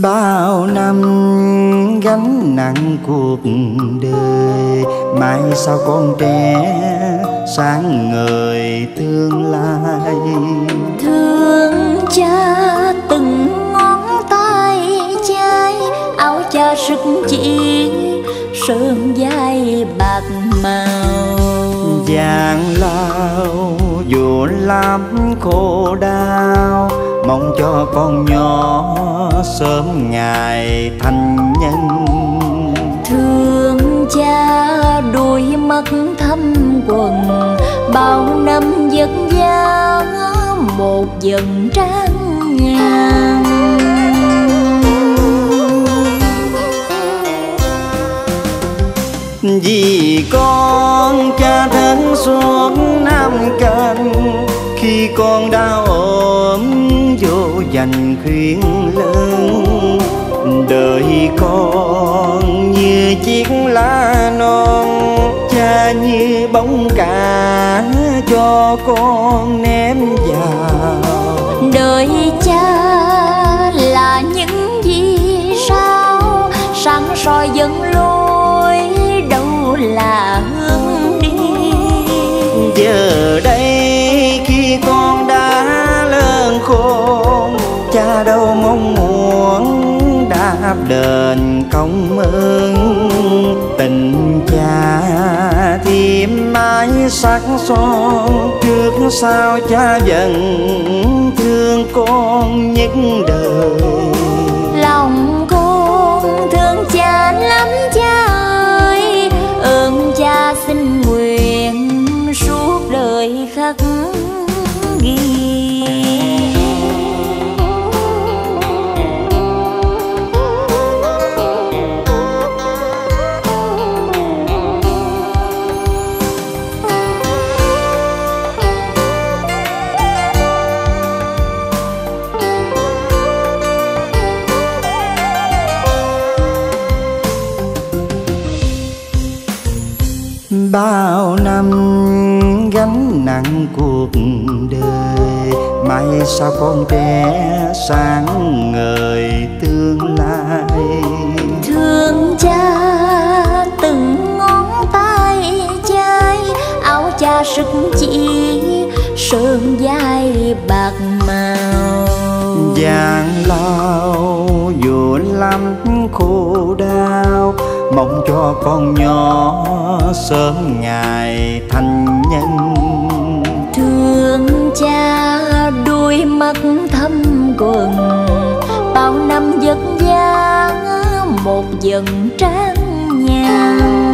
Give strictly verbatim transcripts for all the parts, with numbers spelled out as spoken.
Bao năm gánh nặng cuộc đời, mai sau con trẻ sáng ngời tương lai. Thương cha từng ngón tay chai, áo cha sức chỉ sơn vai bạc màu. Giang lao dù lắm khổ đau, mong cho con nhỏ sớm ngày thành nhân. Thương cha đôi mắt thâm quầng, bao năm vất vả một dần tráng ngàn. Vì con cha thân suốt năm canh, khi con đau ốm vô dành khuyên lưng. Đời con như chiếc lá non, cha như bóng cả cho con ném vào. Đời cha là những gì sao, sáng soi dẫn lối đâu là hướng đi. Giờ đây khi con đã lớn khôn, cha đâu mong muốn đáp đền công ơn. Tình cha thì mãi sắc son, trước sau cha vẫn thương con nhất đời. Lòng con thương cha lắm cha ơi, ơn cha xin nguyện suốt đời khắc ghi. Bao năm gánh nặng cuộc đời, mai sau con trẻ sáng ngời tương lai. Thương cha từng ngón tay chai, áo cha sức chỉ sơn vai bạc màu. Giang lao dù lắm khổ đau, mong cho con nhỏ sớm ngày thành nhân. Thương cha đôi mắt thâm quầng, bao năm vất vả một dần tráng nhàn.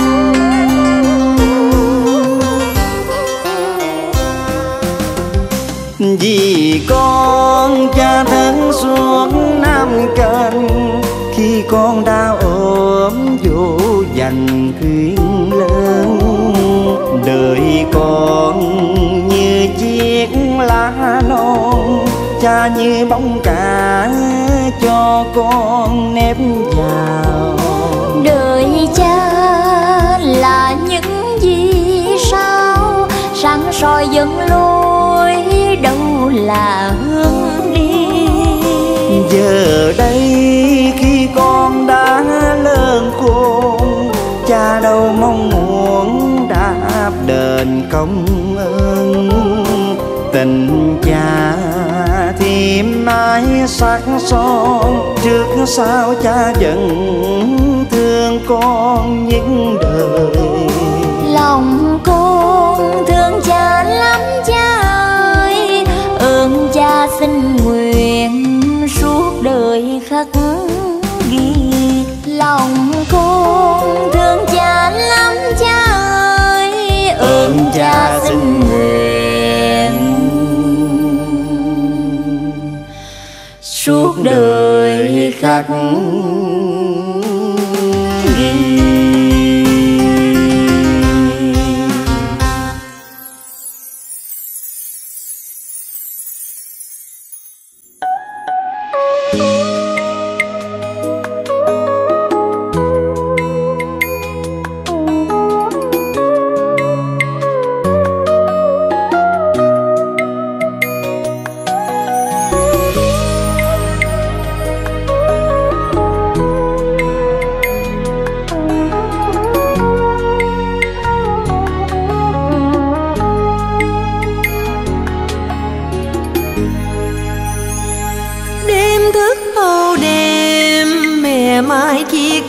Vì con cha thân suốt năm canh, khi con đau ốm vô dành khuyên lớn. Đời con như chiếc lá non, cha như bóng cả cho con nếp vào. Đời cha là những gì sao, sáng soi dẫn lối đâu là hướng đi. Giờ đây khi con đã lớn khôn, cha đâu mong muốn đáp đền công ơn. Tình cha thì mãi sắc son, trước sau cha vẫn thương con những đời. Lòng con thương cha lắm cha ơi, ơn cha xin nguyện suốt đời khắc ghi. Lòng con thương cha lắm cha ơi, ơn cha xin nguyện suốt đời khắc ghi.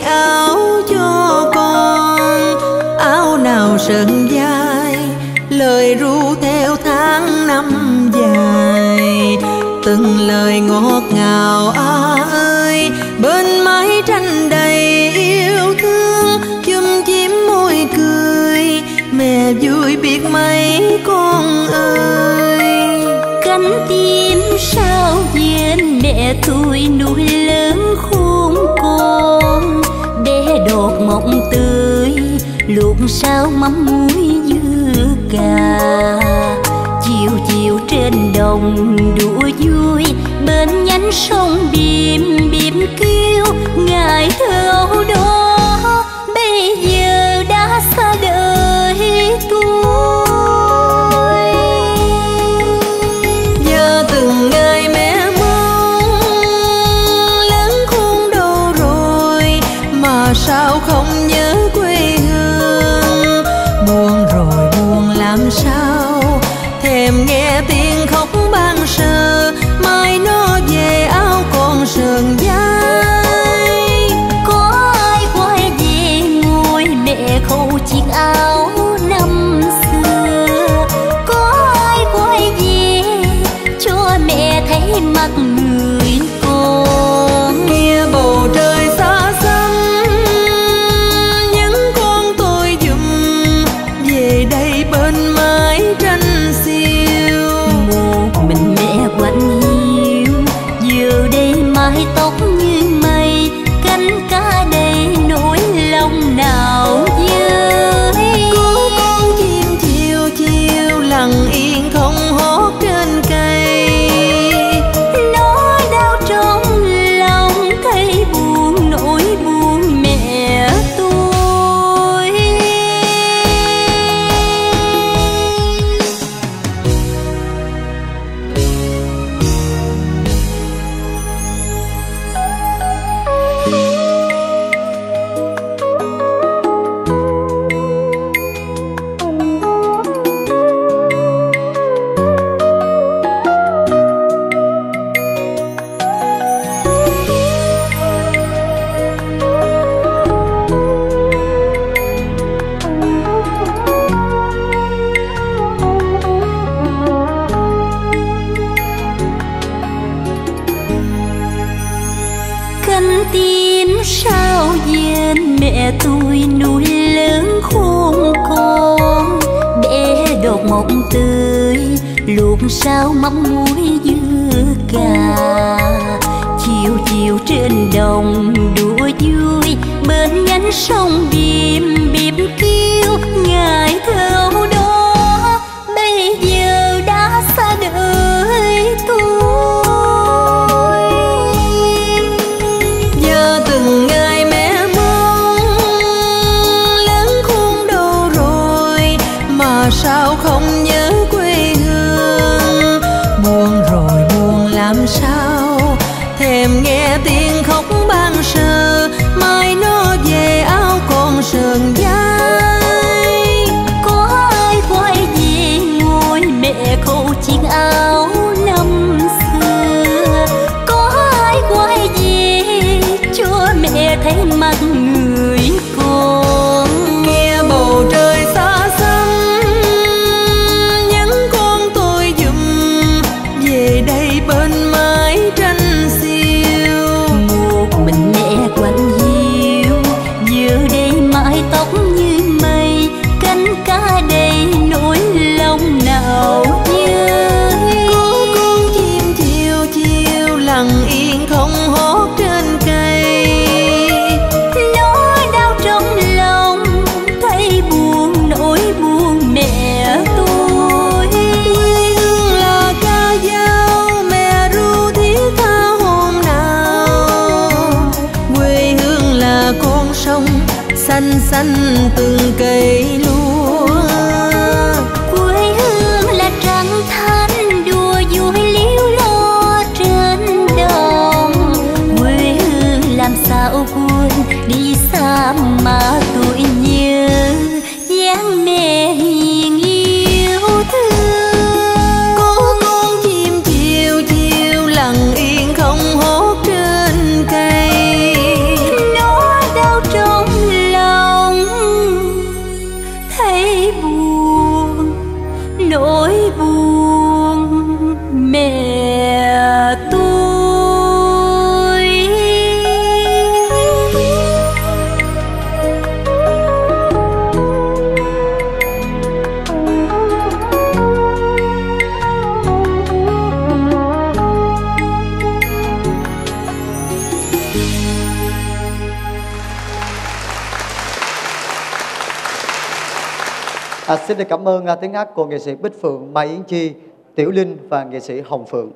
áo cho con, áo nào sờn dài, lời ru theo tháng năm dài. Từng lời ngọt ngào à ơi, bên mái tranh đầy yêu thương, chum chím môi cười, mẹ vui biết mấy con ơi. Cánh tim sao dên mẹ tôi nuôi lớn khôn con, bé đột mộng tươi luộc sao mắm muối dưa cà. Chiều chiều trên đồng đùa vui, bên nhánh sông bìm bìm kêu, ngày thơ đó bây giờ đã xa đời tôi. Giờ từng ngày mẹ mong lớn khôn đâu rồi, mà sao không nhớ quê hương. Buồn rồi buồn làm sao, thèm nghe tiếng khóc ban sơ, mai nó về áo còn sờn dài. Có ai quay về ngồi mẹ khâu chiếc áo năm xưa, có ai quay về cho mẹ thấy mặt người con. Nghe bầu trời xa xăm nhắn con tôi giùm, về đây bên mái tranh xiêu. Một mình mẹ quạnh hiu, giờ đây mái tóc như mây, cánh cá đầy nỗi lòng nào với. Có con chim chiều chiều lặng yên không hót trên cây, Nó đau trong lòng thấy buồn nỗi buồn mẹ tôi. Cánh tim sao dên mẹ tôi nuôi lớn khôn con, bé đột mộng tươi luộc sao mắm muối dưa cà. Chiều chiều trên đồng đùa vui, bên nhánh sông bìm bìm kêu, ngày thơ đó bây giờ đã xa đời tôi. giờ từng ngày mẹ mong lớn khôn đâu rồi, mà sao không nhớ quê hương. Buồn rồi buồn làm sao, thèm nghe tiếng khóc ban sơ, mai nó về áo còn sờn dài. Có ai quay về ngồi mẹ khâu chiếc áo năm xưa, có ai quay về cho mẹ thấy mặt người con. Nghe bầu trời xa xăm nhắn con tôi giùm, về đây bên mái tranh xiêu. Một mình mẹ quạnh hiu, giờ đây mái tóc như mây, cánh cá đầy nỗi lòng nào với. Có con chim chiều chiều lặng yên không hót trên cây, Nó đau trong lòng thấy buồn nỗi buồn mẹ tôi. quê hương là ca dao, mẹ ru thiết tha hôm nào. Quê hương là con sông xanh xanh từng cây lúa. Quê hương là trăng thanh đùa vui liếu lo trên đồng. Quê hương làm sao quên đi xa mà tôi nhớ dáng mẹ hiền yêu thương. Có con chim chiều chiều lặng yên không hót trên cây, Nó đau À, xin được cảm ơn uh, tiếng hát của nghệ sĩ Bích Phượng, Mai Yến Chi, Tiểu Linh và nghệ sĩ Hồng Phượng.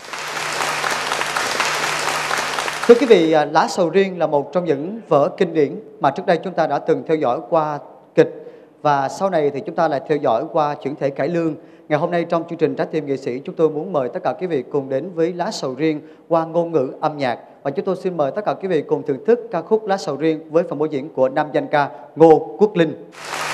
Thưa quý vị, uh, Lá Sầu Riêng là một trong những vở kinh điển mà trước đây chúng ta đã từng theo dõi qua kịch và sau này thì chúng ta lại theo dõi qua chuyển thể cải lương. Ngày hôm nay trong chương trình Trái Tim Nghệ Sĩ, chúng tôi muốn mời tất cả quý vị cùng đến với Lá Sầu Riêng qua ngôn ngữ âm nhạc. Và chúng tôi xin mời tất cả quý vị cùng thưởng thức ca khúc Lá Sầu Riêng với phần biểu diễn của nam danh ca Ngô Quốc Linh.